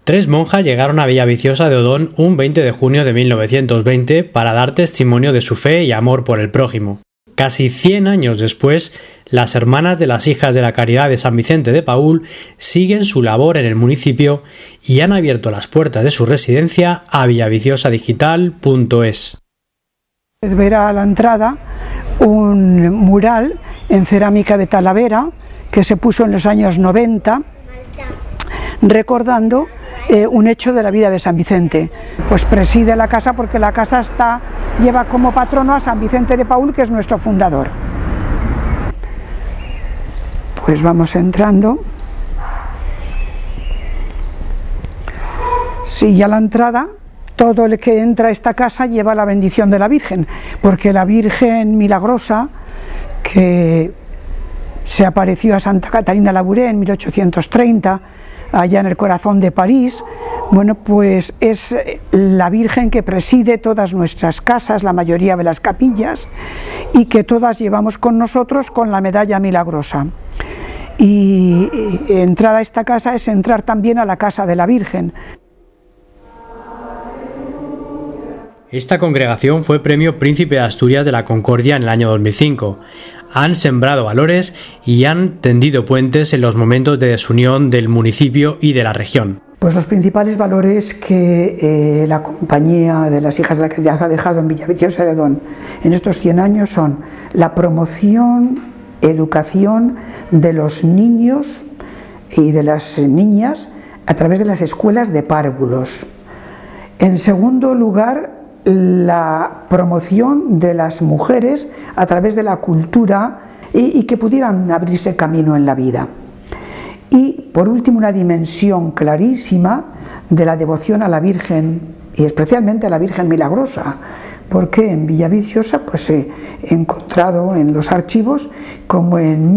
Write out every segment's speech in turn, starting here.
Tres monjas llegaron a Villaviciosa de Odón un 20 de junio de 1920 para dar testimonio de su fe y amor por el prójimo. Casi 100 años después, las hermanas de las Hijas de la Caridad de San Vicente de Paúl siguen su labor en el municipio y han abierto las puertas de su residencia a villaviциosadigital.es. Verá a la entrada un mural en cerámica de Talavera que se puso en los años 90 recordando un hecho de la vida de San Vicente. Pues preside la casa porque la casa lleva como patrono a San Vicente de Paúl, que es nuestro fundador. Pues vamos entrando. Sí, ya la entrada, todo el que entra a esta casa lleva la bendición de la Virgen, porque la Virgen Milagrosa, que se apareció a Santa Catarina Labouré en 1830, allá en el corazón de París, bueno, pues es la Virgen que preside todas nuestras casas, la mayoría de las capillas, y que todas llevamos con nosotros con la medalla milagrosa. Y entrar a esta casa es entrar también a la casa de la Virgen. Esta congregación fue premio Príncipe de Asturias de la Concordia en el año 2005. Han sembrado valores y han tendido puentes en los momentos de desunión del municipio y de la región. Pues los principales valores que la Compañía de las Hijas de la Caridad ha dejado en Villaviciosa de Odón en estos 100 años son la promoción, educación de los niños y de las niñas a través de las escuelas de párvulos. En segundo lugar, la promoción de las mujeres a través de la cultura y que pudieran abrirse camino en la vida. Y por último, una dimensión clarísima de la devoción a la Virgen y especialmente a la Virgen Milagrosa, porque en Villaviciosa pues he encontrado en los archivos como en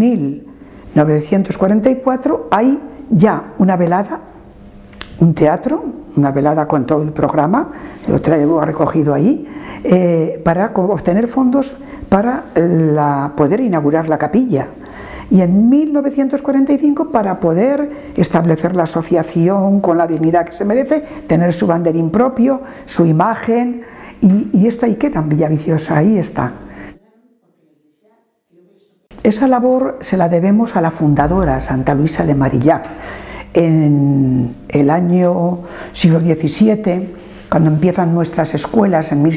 1944 hay ya una velada, un teatro, una velada con todo el programa, lo traigo recogido ahí, para obtener fondos para poder inaugurar la capilla. Y en 1945, para poder establecer la asociación con la dignidad que se merece, tener su banderín propio, su imagen, y esto ahí queda en Villaviciosa, ahí está. Esa labor se la debemos a la fundadora, Santa Luisa de Marillac. En el año siglo XVII, cuando empiezan nuestras escuelas en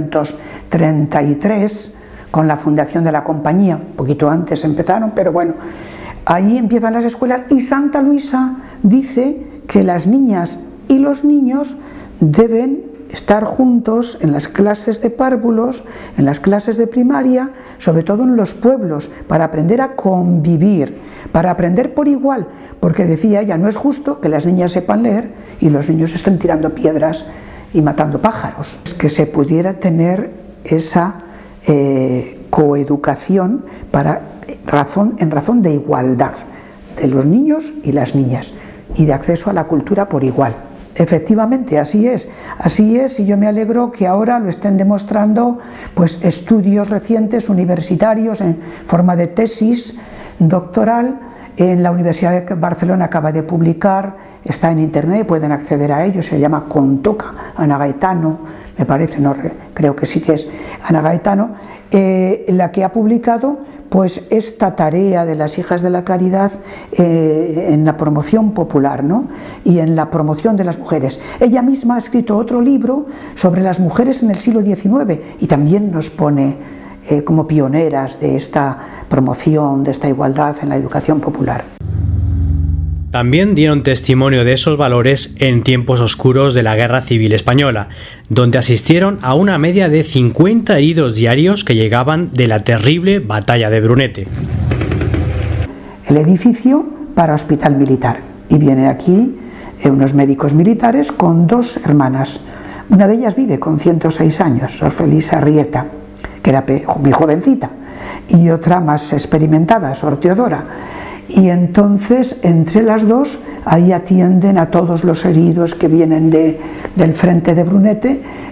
1633, con la fundación de la compañía, un poquito antes empezaron, pero bueno, ahí empiezan las escuelas y Santa Luisa dice que las niñas y los niños deben estar juntos en las clases de párvulos, en las clases de primaria, sobre todo en los pueblos, para aprender a convivir, para aprender por igual, porque decía ella, no es justo que las niñas sepan leer y los niños estén tirando piedras y matando pájaros. Que se pudiera tener esa coeducación en razón de igualdad de los niños y las niñas y de acceso a la cultura por igual. Efectivamente, así es, y yo me alegro que ahora lo estén demostrando pues estudios recientes universitarios en forma de tesis doctoral. En la Universidad de Barcelona acaba de publicar, está en internet, pueden acceder a ello, se llama Contoca, Ana Gaetano, me parece, no creo que sí que es Ana Gaetano, la que ha publicado pues esta tarea de las Hijas de la Caridad en la promoción popular, ¿no? Y en la promoción de las mujeres. Ella misma ha escrito otro libro sobre las mujeres en el siglo XIX y también nos pone como pioneras de esta promoción, de esta igualdad en la educación popular. También dieron testimonio de esos valores en tiempos oscuros de la Guerra Civil Española, donde asistieron a una media de 50 heridos diarios que llegaban de la terrible batalla de Brunete. El edificio para hospital militar, y vienen aquí unos médicos militares con dos hermanas. Una de ellas vive con 106 años, Sor Felisa Arrieta, que era muy jovencita, y otra más experimentada, Sor Teodora. Y entonces, entre las dos, ahí atienden a todos los heridos que vienen del frente de Brunete,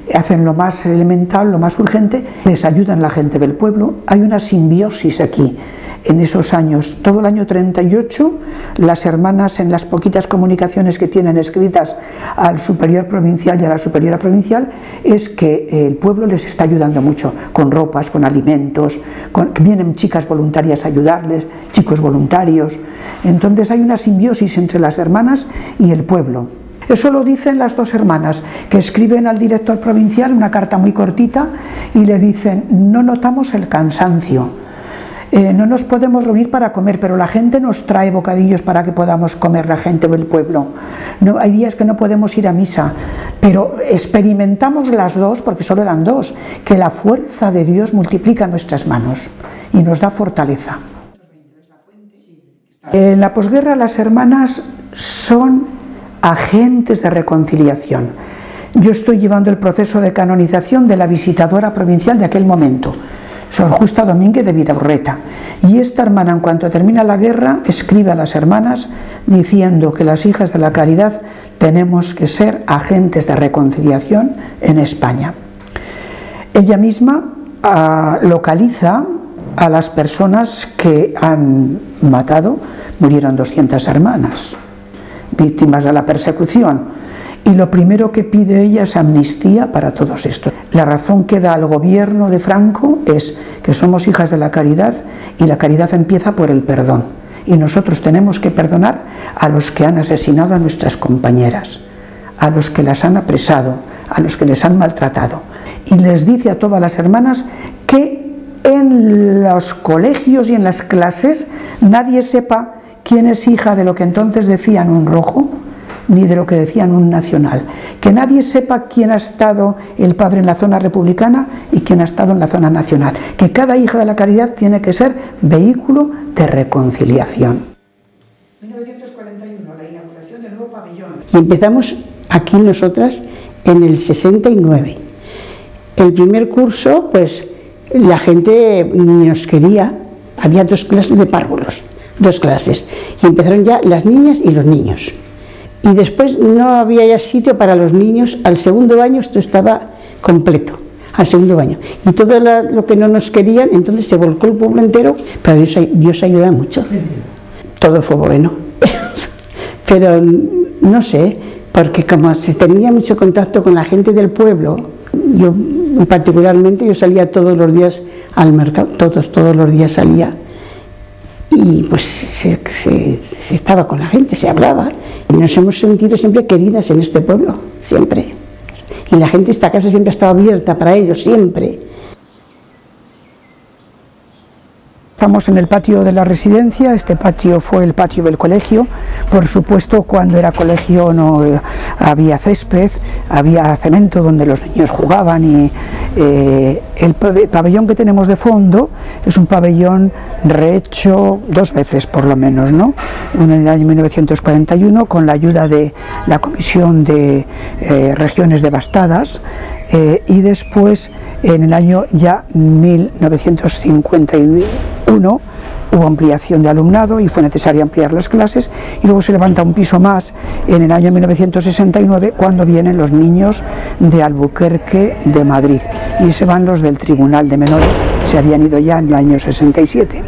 hacen lo más elemental, lo más urgente, les ayudan la gente del pueblo. Hay una simbiosis aquí en esos años. Todo el año 38, las hermanas, en las poquitas comunicaciones que tienen escritas al superior provincial y a la superiora provincial, es que el pueblo les está ayudando mucho, con ropas, con alimentos, vienen chicas voluntarias a ayudarles, chicos voluntarios. Entonces hay una simbiosis entre las hermanas y el pueblo. Eso lo dicen las dos hermanas, que escriben al director provincial una carta muy cortita y le dicen: no notamos el cansancio, no nos podemos reunir para comer, pero la gente nos trae bocadillos para que podamos comer, la gente del pueblo. No, hay días que no podemos ir a misa, pero experimentamos las dos, porque solo eran dos, que la fuerza de Dios multiplica nuestras manos y nos da fortaleza. En la posguerra las hermanas son agentes de reconciliación. Yo estoy llevando el proceso de canonización de la visitadora provincial de aquel momento, Sor Justa Domínguez de Vidaurreta, y esta hermana, en cuanto termina la guerra, escribe a las hermanas diciendo que las hijas de la caridad tenemos que ser agentes de reconciliación en España. Ella misma localiza a las personas que han matado. Murieron 200 hermanas víctimas de la persecución, y lo primero que pide ella es amnistía para todos estos. La razón que da al gobierno de Franco es que somos hijas de la caridad, y la caridad empieza por el perdón, y nosotros tenemos que perdonar a los que han asesinado a nuestras compañeras, a los que las han apresado, a los que les han maltratado, y les dice a todas las hermanas que en los colegios y en las clases nadie sepa quién es hija de lo que entonces decían un rojo, ni de lo que decían un nacional. Que nadie sepa quién ha estado el padre en la zona republicana y quién ha estado en la zona nacional. Que cada hija de la caridad tiene que ser vehículo de reconciliación. 1941, la inauguración del nuevo pabellón. Y empezamos aquí nosotras en el 69. El primer curso, pues la gente nos quería. Había 2 clases de párvulos. 2 clases, y empezaron ya las niñas y los niños, y después no había ya sitio para los niños. Al segundo año esto estaba completo, al segundo año, y todo lo que no nos querían, entonces se volcó el pueblo entero, pero Dios ayuda mucho, todo fue bueno, pero no sé, porque como se tenía mucho contacto con la gente del pueblo, yo particularmente, yo salía todos los días al mercado, todos los días salía, y pues se estaba con la gente, se hablaba, y nos hemos sentido siempre queridas en este pueblo, siempre, y la gente, esta casa siempre ha estado abierta para ellos, siempre. Estamos en el patio de la residencia. Este patio fue el patio del colegio. Por supuesto, cuando era colegio no había césped, había cemento donde los niños jugaban, y el pabellón que tenemos de fondo es un pabellón rehecho 2 veces por lo menos, ¿no? Uno en el año 1941 con la ayuda de la Comisión de Regiones Devastadas, y después en el año ya 1951 hubo ampliación de alumnado y fue necesario ampliar las clases, y luego se levanta un piso más en el año 1969 cuando vienen los niños de Albuquerque, de Madrid, y se van los del Tribunal de Menores, se habían ido ya en el año 67.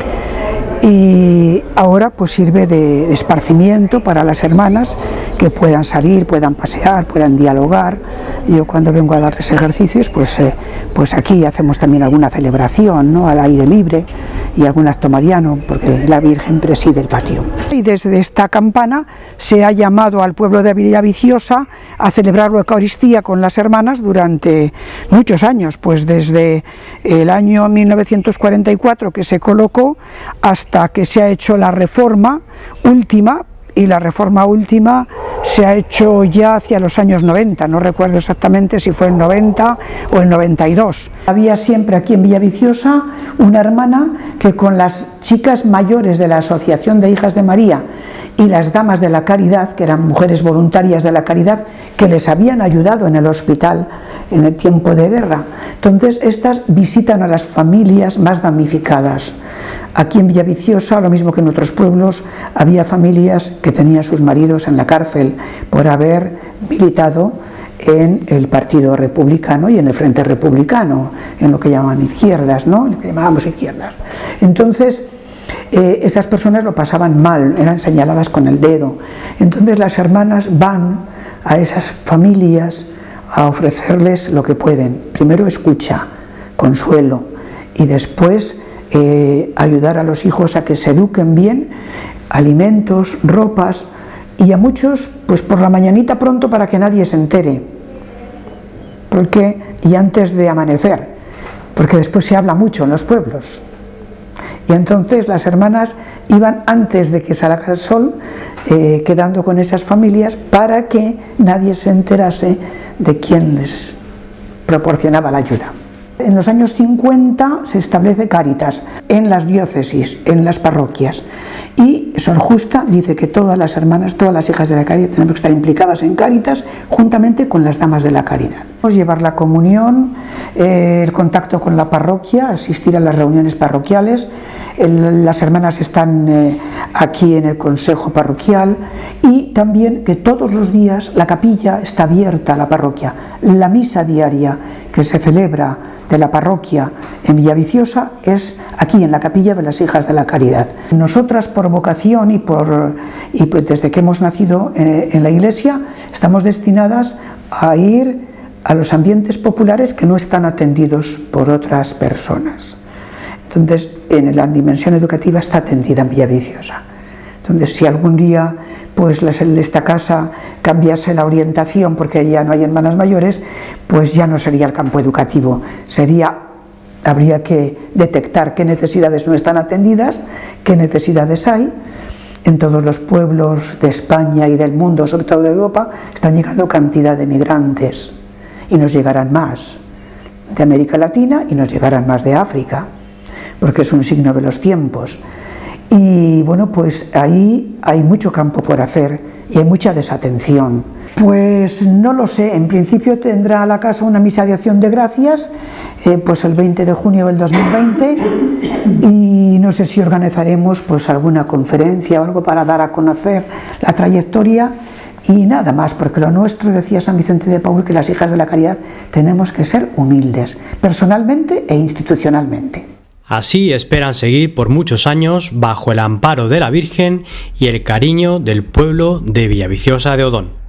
Y ahora pues sirve de esparcimiento para las hermanas, que puedan salir, puedan pasear, puedan dialogar. Yo cuando vengo a darles ejercicios, pues aquí hacemos también alguna celebración, ¿no?, al aire libre, y algún acto mariano, porque la Virgen preside el patio. Y desde esta campana se ha llamado al pueblo de Villaviciosa a celebrar la Eucaristía con las hermanas durante muchos años, pues desde el año 1944 que se colocó hasta que se ha hecho la reforma última, y la reforma última se ha hecho ya hacia los años 90, no recuerdo exactamente si fue en 90 o en 92. Había siempre aquí en Villaviciosa una hermana que con las chicas mayores de la Asociación de Hijas de María y las damas de la caridad, que eran mujeres voluntarias de la caridad, que les habían ayudado en el hospital en el tiempo de guerra. Entonces estas visitan a las familias más damnificadas. Aquí en Villaviciosa, lo mismo que en otros pueblos, había familias que tenían sus maridos en la cárcel por haber militado en el Partido Republicano y en el Frente Republicano, en lo que llaman izquierdas, ¿no? En lo que llamábamos izquierdas. Entonces, esas personas lo pasaban mal, eran señaladas con el dedo. Entonces las hermanas van a esas familias a ofrecerles lo que pueden. Primero escucha, consuelo, y después ayudar a los hijos a que se eduquen bien, alimentos, ropas, y a muchos pues por la mañanita pronto para que nadie se entere, y antes de amanecer, porque después se habla mucho en los pueblos. Y entonces las hermanas iban antes de que salga el sol, quedando con esas familias para que nadie se enterase de quién les proporcionaba la ayuda. En los años 50 se establece Cáritas en las diócesis, en las parroquias, y Sor Justa dice que todas las hermanas, todas las hijas de la caridad tenemos que estar implicadas en Cáritas juntamente con las damas de la caridad. Llevar la comunión, el contacto con la parroquia, asistir a las reuniones parroquiales. Las hermanas están aquí en el consejo parroquial, y también que todos los días la capilla está abierta a la parroquia. La misa diaria que se celebra de la parroquia en Villaviciosa es aquí en la capilla de las hijas de la caridad. Nosotras, por vocación y pues desde que hemos nacido en la iglesia, estamos destinadas a ir a los ambientes populares que no están atendidos por otras personas. Entonces, en la dimensión educativa está atendida en Villaviciosa. Entonces, si algún día pues esta casa cambiase la orientación porque ya no hay hermanas mayores, pues ya no sería el campo educativo, habría que detectar qué necesidades no están atendidas, qué necesidades hay. En todos los pueblos de España y del mundo, sobre todo de Europa, están llegando cantidad de migrantes, y nos llegarán más de América Latina y nos llegarán más de África, porque es un signo de los tiempos. Y bueno, pues ahí hay mucho campo por hacer y hay mucha desatención. Pues no lo sé, en principio tendrá la casa una misa de acción de gracias, pues el 20 de junio del 2020, y no sé si organizaremos pues alguna conferencia o algo para dar a conocer la trayectoria. Y nada más, porque lo nuestro, decía San Vicente de Paúl, que las hijas de la caridad tenemos que ser humildes, personalmente e institucionalmente. Así esperan seguir por muchos años bajo el amparo de la Virgen y el cariño del pueblo de Villaviciosa de Odón.